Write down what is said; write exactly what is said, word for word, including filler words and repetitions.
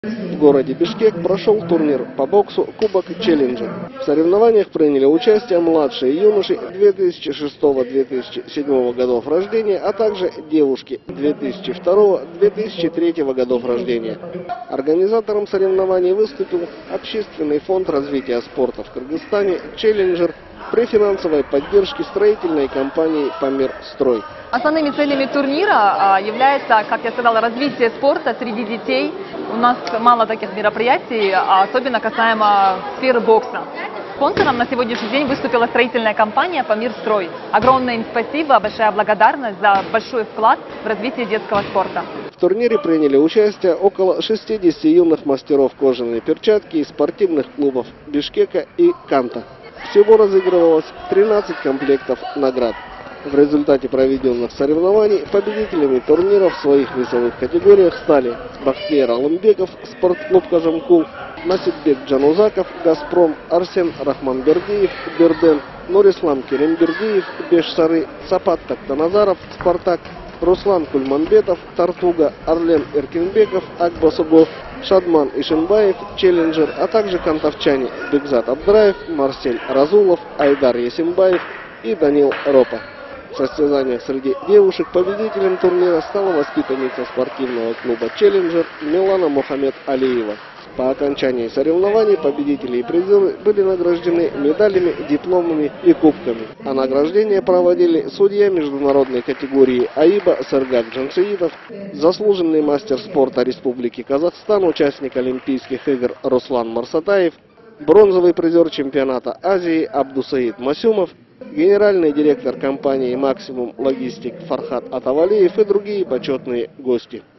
В городе Бишкек прошел турнир по боксу «Кубок Челленджер». В соревнованиях приняли участие младшие юноши две тысячи шестого — две тысячи седьмого годов рождения, а также девушки две тысячи второго — две тысячи третьего годов рождения. Организатором соревнований выступил Общественный фонд развития спорта в Кыргызстане «Челленджер» при финансовой поддержке строительной компании «Памирстрой». Основными целями турнира является, как я сказала, развитие спорта среди детей. У нас мало таких мероприятий, особенно касаемо сферы бокса. Спонсором на сегодняшний день выступила строительная компания «Памирстрой». Огромное им спасибо, большая благодарность за большой вклад в развитие детского спорта. В турнире приняли участие около шестидесяти юных мастеров кожаной перчатки из спортивных клубов Бишкека и Канта. Всего разыгрывалось тринадцать комплектов наград. В результате проведенных соревнований победителями турнира в своих весовых категориях стали Бахтияр Алымбеков, спортклуб Кажамкул, Насипбек Джанузаков, Газпром, Арсен Рахманбердиев, Берден, Нурислам Керембердиев, Бешсары, Сапат Тактаназаров, Спартак, Руслан Кульманбетов, Тартуга, Арлен Эркинбеков, Акбасугов, Шадман Ишенбаев, Челленджер, а также кантовчане Бекзат Абдраев, Марсель Разулов, Айдар Есимбаев и Данил Ропа. В состязаниях среди девушек победителем турнира стала воспитанница спортивного клуба «Челленджер» Милана Мухаммед Алиева. По окончании соревнований победители и призеры были награждены медалями, дипломами и кубками. А награждение проводили судья международной категории АИБа Сыргак Джансеидов, заслуженный мастер спорта Республики Казахстан, участник Олимпийских игр Руслан Марсатаев, бронзовый призер чемпионата Азии Абдусаид Масюмов, генеральный директор компании «Максимум Логистик» Фархат Атавалиев и другие почетные гости.